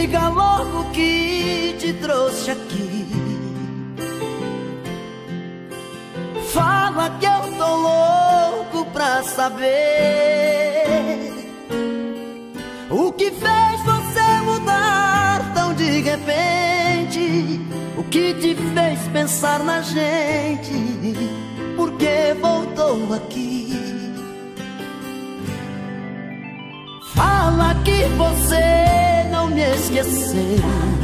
diga logo o que te trouxe aqui. Fala que eu tô louco pra saber o que fez você mudar tão de repente. O que te fez pensar na gente? Por que voltou aqui? Fala que você não me esqueceu,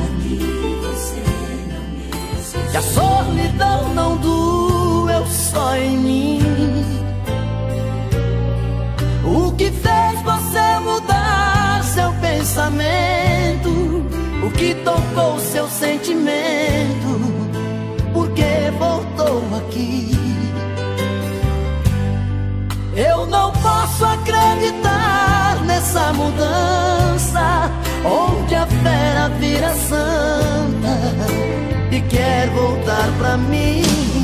que a solidão não doeu só em mim. O que fez você mudar seu pensamento? O que tocou seu sentimento? Por que voltou aqui? Eu não posso acreditar nessa mudança, onde a fera vira santa e quer voltar pra mim.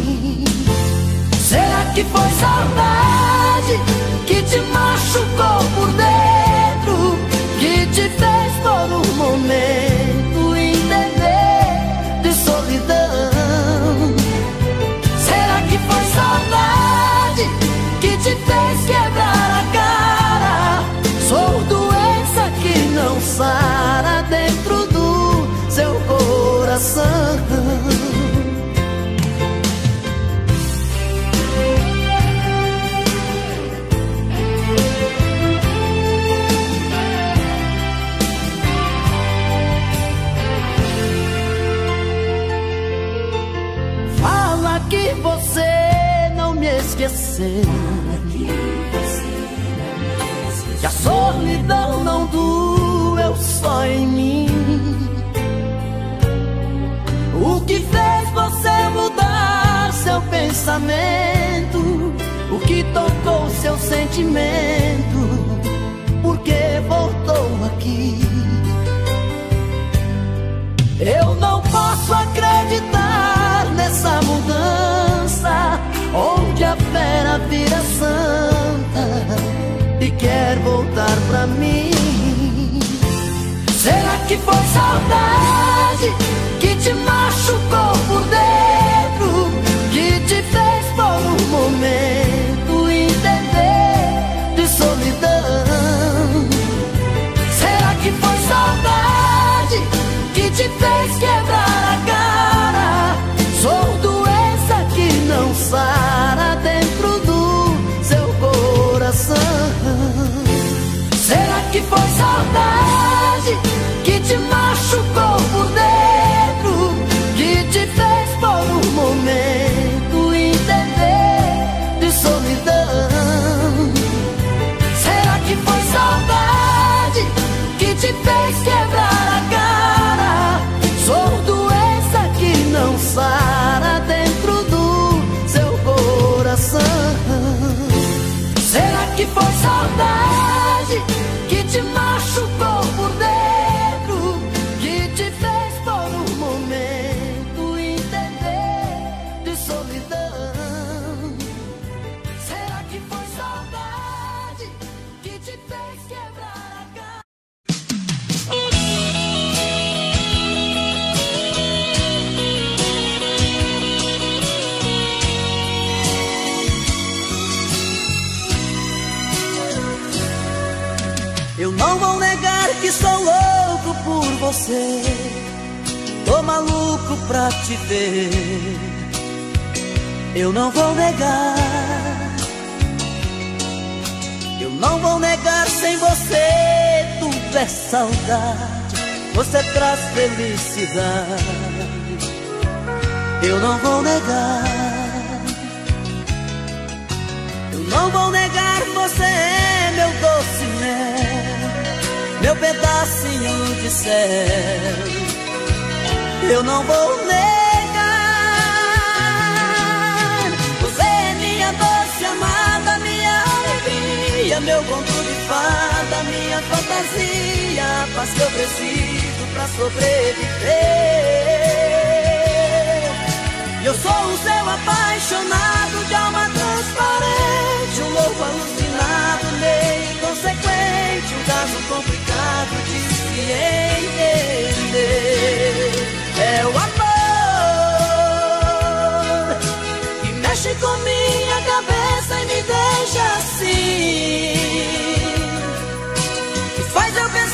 Será que foi saudade que te machucou por dentro, que te fez por um momento entender de solidão? Será que foi saudade que te fez quebrar a cara? Sou doença que não sara dentro do seu coração. Fala que você não me esqueceu, que a solidão não doeu só em mim. O que fez você mudar seu pensamento? O que tocou seu sentimento? Por que voltou aqui? Eu não posso acreditar nessa mudança, onde a fera vira santa e quer voltar pra mim. Será que foi saudade que te machucou por dentro, que te fez por um momento entender de solidão? Será que foi saudade que te fez quebrar a cara? Sou doença que não sara dentro do seu coração. Será que foi saudade que te machucou por dentro, que te fez por um momento entender de solidão? Será que foi saudade que te fez quebrar a cara? Sou doença que não sara dentro do seu coração. Será que foi saudade que te machucou por dentro, que te fez por um momento entender de solidão? Será que foi saudade que te fez quebrar a cara? Eu não vou negar que sou louco por você, tô maluco pra te ver. Eu não vou negar, eu não vou negar, sem você tudo é saudade, você traz felicidade. Eu não vou negar, eu não vou negar, você é meu doce mel, meu pedacinho de céu. Eu não vou negar, você é minha doce amada, minha alegria, meu conto de fada, minha fantasia, a paz que eu preciso pra sobreviver. Eu sou o seu apaixonado, de alma transparente, um louco alucinado, meio inconsequente, um caso complicado de se entender.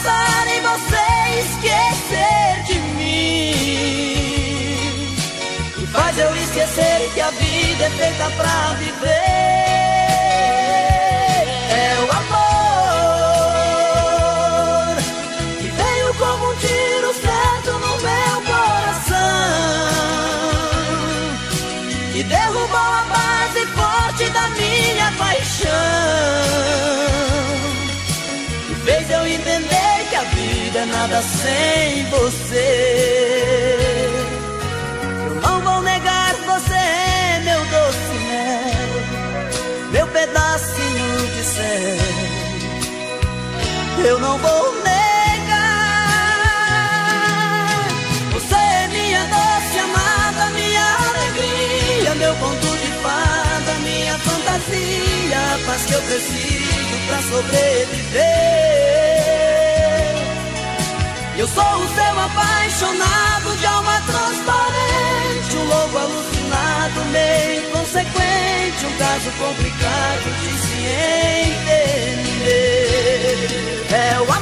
pensar em você e esquecer de mim. E faz eu esquecer que a vida é feita pra viver. É o amor que veio como um tiro certo no meu coração e derrubou a base forte da minha paixão. Fez eu entender que a vida é nada sem você. Eu não vou negar, você é meu doce mel, meu pedacinho de céu. Eu não vou negar, você é minha doce amada, minha alegria, meu conto de fada, minha fantasia, a paz que eu preciso pra sobreviver. Eu sou o seu apaixonado de alma transparente, um louco alucinado, meio inconsequente, um caso complicado de se entender. É o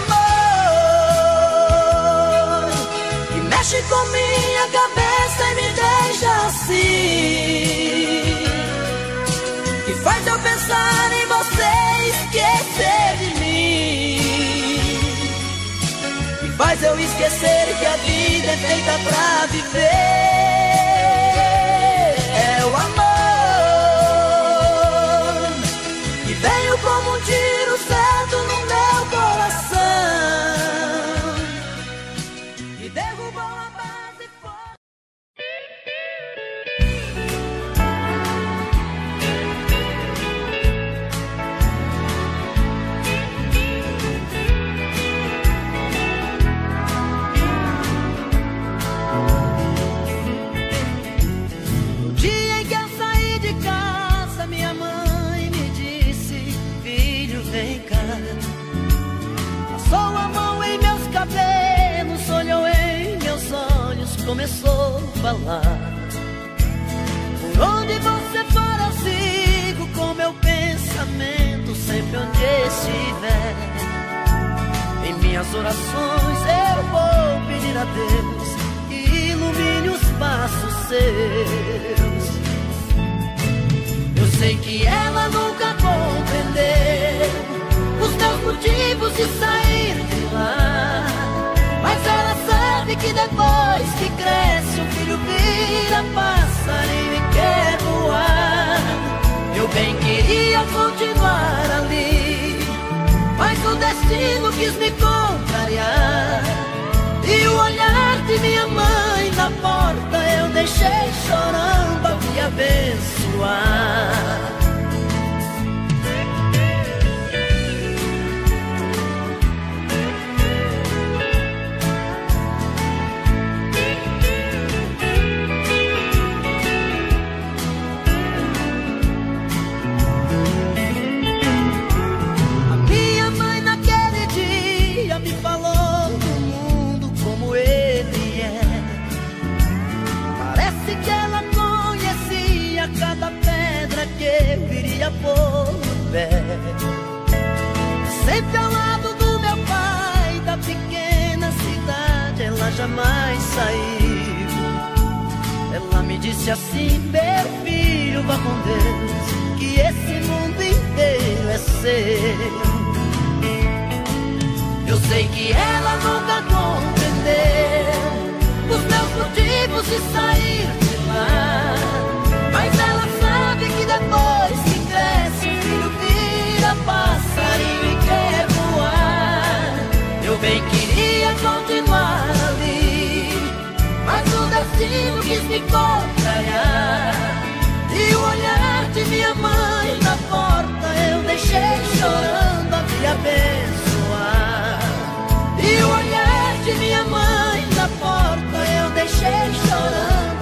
amor que mexe com minha cabeça e me deixa assim, que faz eu pensar em você e esquecer de mim, que faz eu esquecer que a vida é feita pra viver. É o amor que veio como um tiro certo no meu coração e derrubou a base forte. Começou a falar: por onde você for eu sigo com meu pensamento, sempre onde estiver. Em minhas orações eu vou pedir a Deus que ilumine os passos seus. Eu sei que ela nunca compreendeu os meus motivos de sair de lá, mas ela sabe que depois que cresce o filho vira passarinho e quer voar. Eu bem queria continuar ali, mas o destino quis me contrariar. E o olhar de minha mãe na porta eu deixei chorando a me abençoar. Sempre ao lado do meu pai, da pequena cidade ela jamais saiu. Ela me disse assim: meu filho, vá com Deus, que esse mundo inteiro é seu. Eu sei que ela nunca compreendeu os meus motivos de sair de lá, mas ela sabe que depois que cresce o filho vira passarinho e quer voar. Eu bem queria continuar ali, mas o destino quis me contrariar. E o olhar de minha mãe na porta eu deixei chorando a me abençoar. E o olhar de minha mãe na porta eu deixei chorando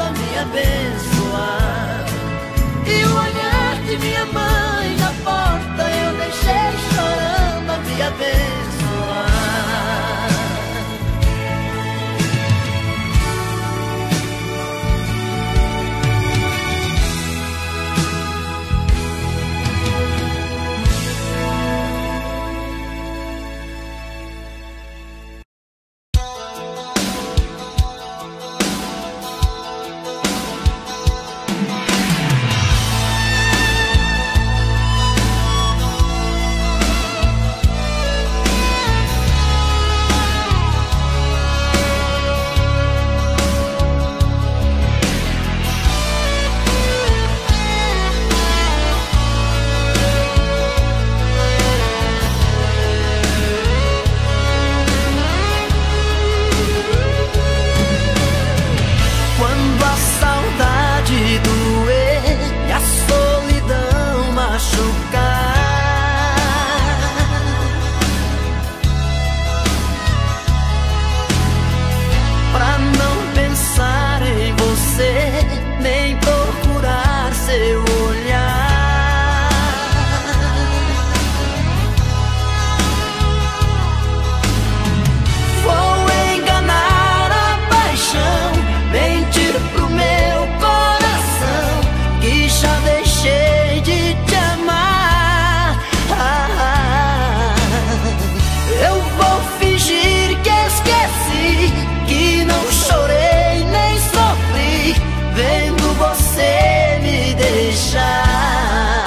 não chorei nem sofri vendo você me deixar.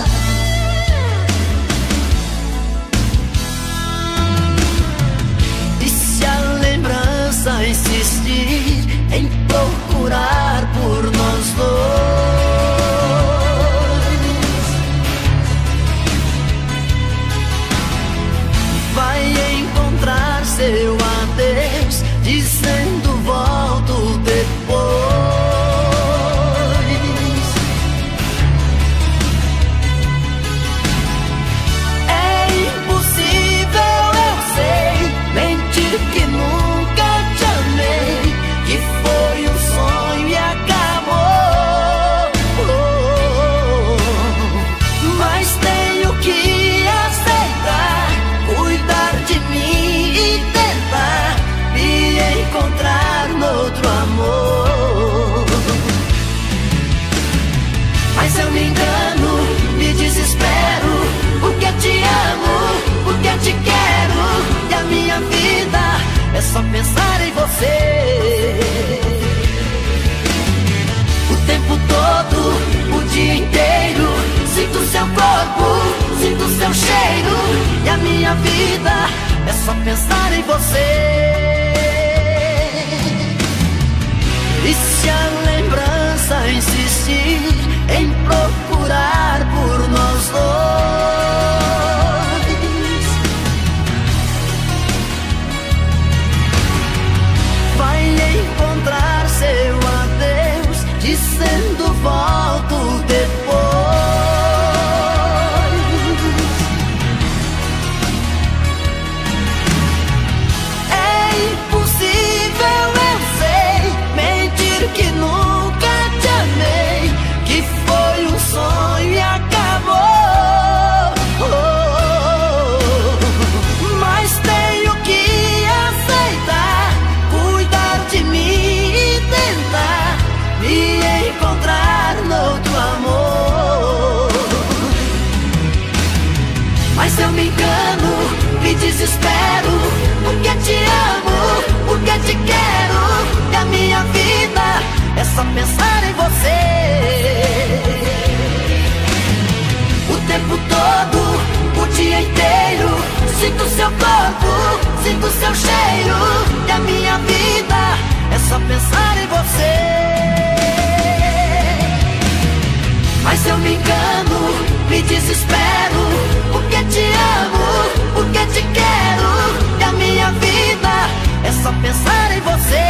E se a lembrança insistir em procurar por nós dois, vai encontrar seu adeus dizendo volto depois. É impossível, eu sei, mentir que nunca te amei, que foi um sonho e acabou. Mas tenho que aceitar, cuidar de mim e tentar me encontrar noutro amor. Mas eu me engano, me desespero, porque te amo, porque te quero, e a minha vida é só pensar em você. O tempo todo, o dia inteiro, sinto seu corpo, sinto seu cheiro, e a minha vida é só pensar em você. E se a lembrança insistir em procurar por nós dois, vai encontrar seu adeus dizendo volto depois. É impossível, eu sei, mentir que nunca te amei, que foi um sonho e acabou. Mas tenho que aceitar, cuidar de mim e tentar me encontrar noutro amor. Mas eu me engano, me desespero, porque te amo, porque te quero, e a minha vida é só pensar em você. O tempo todo, o dia inteiro, sinto seu corpo, sinto seu cheiro, e a minha vida é só pensar em você. Mas eu me engano, me desespero, porque te amo, porque te quero, e a minha vida é só pensar em você.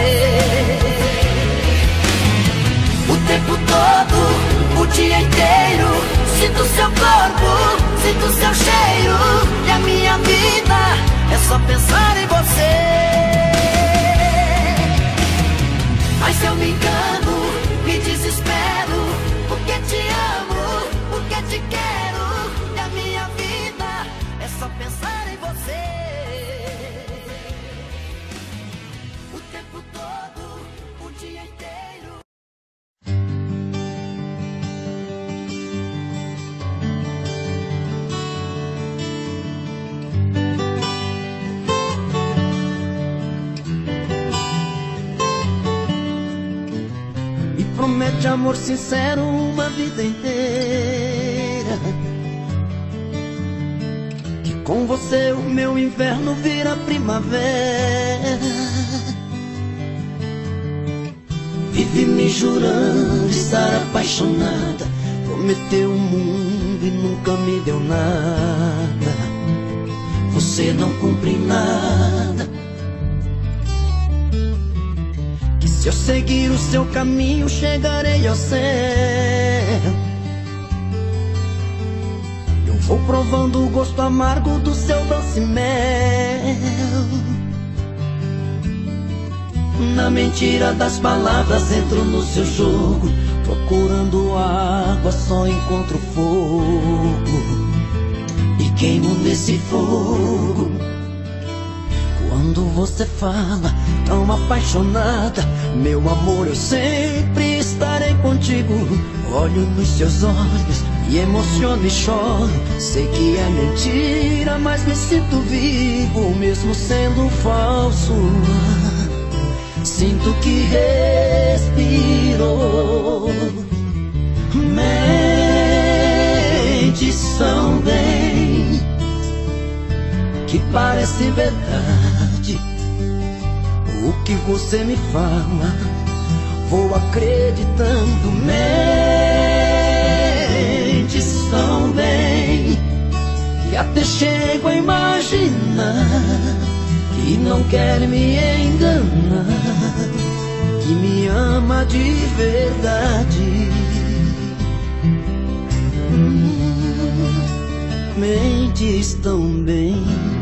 O tempo todo, o dia inteiro, sinto seu corpo, sinto seu cheiro, e a minha vida é só pensar em você. Mas eu me engano, me desespero, porque te amo, porque te quero, e a minha vida é só pensar em você. O tempo todo, o dia inteiro. Promete amor sincero uma vida inteira, que com você o meu inverno vira primavera. Vive me jurando estar apaixonada, prometeu o mundo e nunca me deu nada. Você não cumpre nada. Se eu seguir o seu caminho, chegarei ao céu. Eu vou provando o gosto amargo do seu doce mel. Na mentira das palavras entro no seu jogo, procurando água só encontro fogo, e queimo nesse fogo. Quando você fala tão apaixonada, meu amor, eu sempre estarei contigo. Olho nos seus olhos e emociono e choro. Sei que é mentira, mas me sinto vivo, mesmo sendo falso. Sinto que respirou. Mentes tão bem que parece verdade. O que você me fala, vou acreditando. Mentes tão bem que até chego a imaginar que não quer me enganar, que me ama de verdade. Mentes tão bem.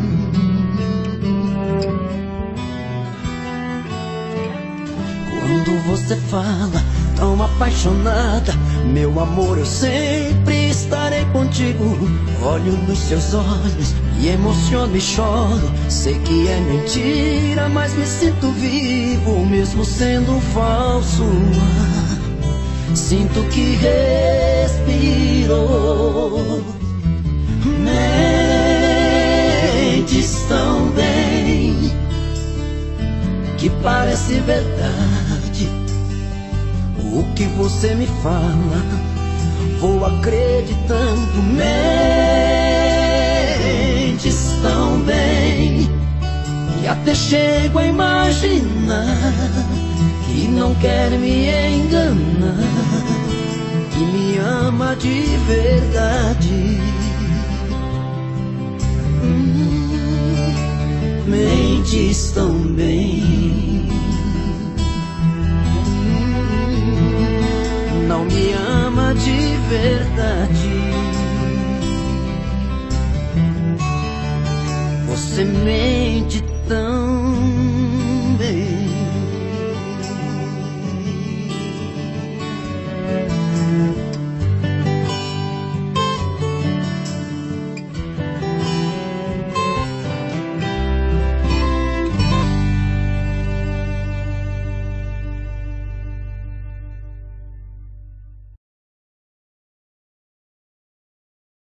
Quando você fala tão apaixonada, meu amor, eu sempre estarei contigo. Olho nos seus olhos, me emociono e choro. Sei que é mentira, mas me sinto vivo, mesmo sendo falso. Sinto que respirou. Mentes tão bem que parece verdade. O que você me fala, vou acreditando. Mentes tão bem que até chego a imaginar que não quer me enganar, que me ama de verdade. Mentes tão bem. Não me ama de verdade. Você mente